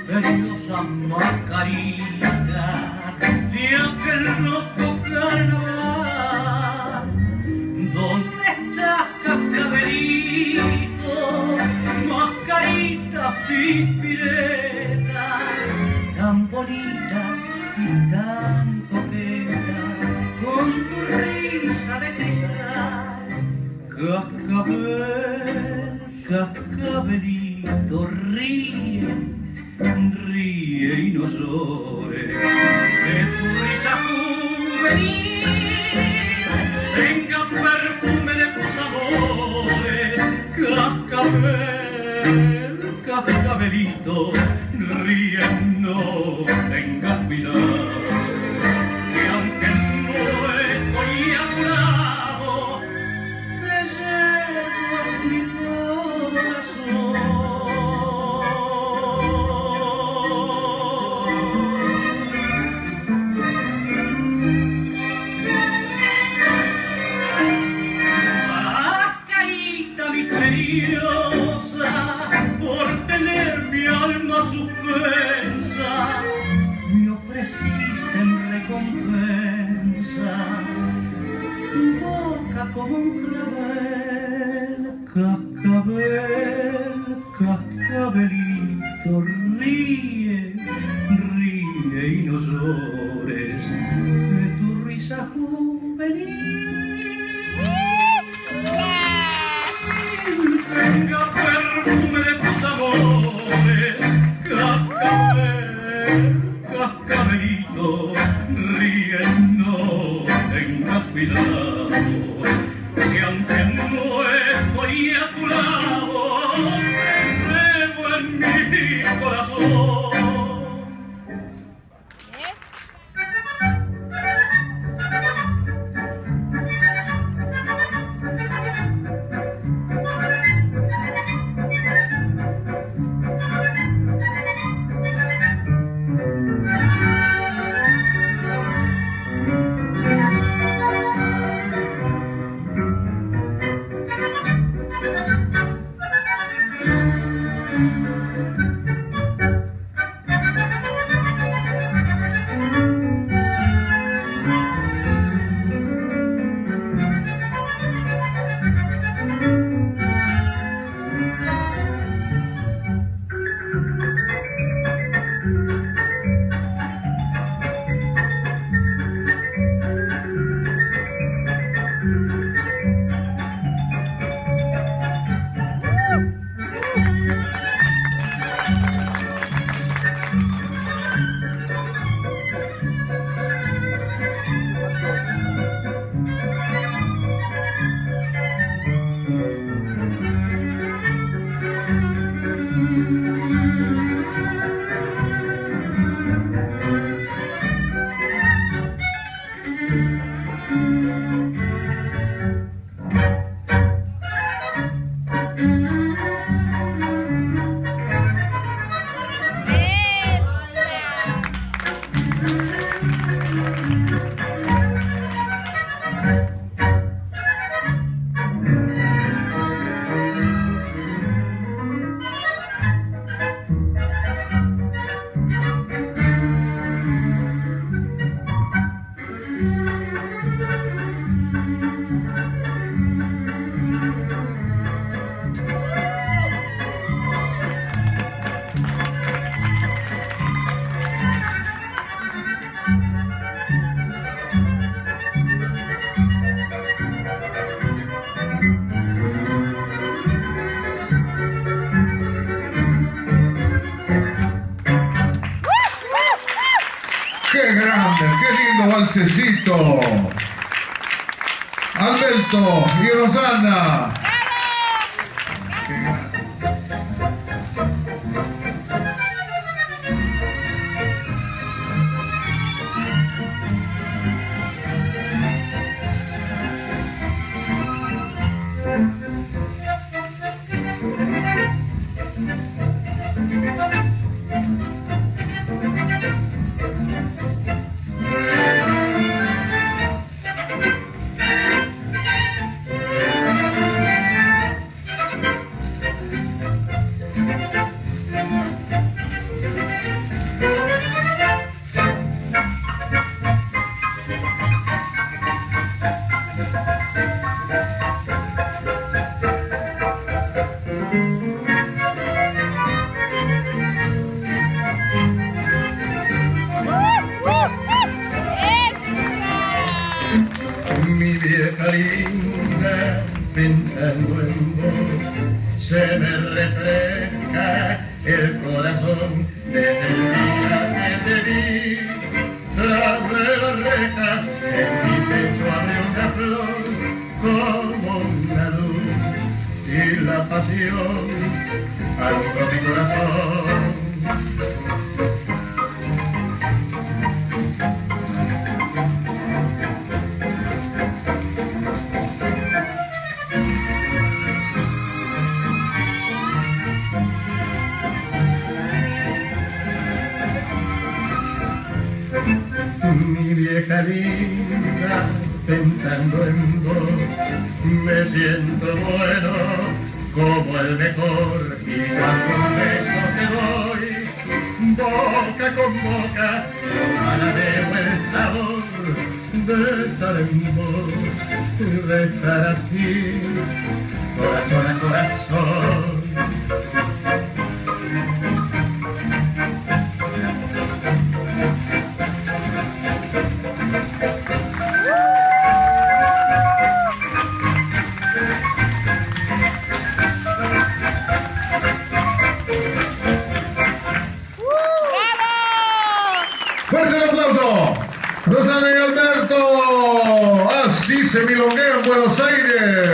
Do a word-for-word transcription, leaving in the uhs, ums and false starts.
misteriosa mascarita de aquel loco carnaval. ¿Dónde estás, cascabelito? Mascarita pispireta, tan bonita y tan coqueta, con tu risa de cristal. Cascabel, cascabelito, ríe, ríe y no llores, que tu risa juvenil tenga perfume de tus amores. Cascabel, cascabelito, ríe, no tengas cuidado, que aunque no estoy a tu lado, te llevo en mi corazón. Mascarita misteriosa, por tener mi alma suspensa, me ofreciste en recompensa tu boca como un clavel. Cascabel, cascabelito, ríe, ríe y no llores, que tu risa juvenil tenga perfume de tus amores. Cascabel, cascabelito, ríe, no tengas cuidado, que aunque no estoy a tu lado, te llevo en mi corazón. ¡Qué grande! ¡Qué lindo valsecito! Alberto y Rosana. ¡Qué grande! linda, pensando en vos, se me refleja el corazón desde el día que te vi. Tras de la reja, en mi pecho abre una flor como una luz, y la pasión alumbró mi corazón. Mi vieja linda, pensando en vos, me siento bueno como el mejor, y cuando un beso te doy, boca con boca, tomaré el sabor de estar en vos, de estar así, corazón a corazón. ¡Fuerte el aplauso! Rosana y Alberto, así se milonguea en Buenos Aires.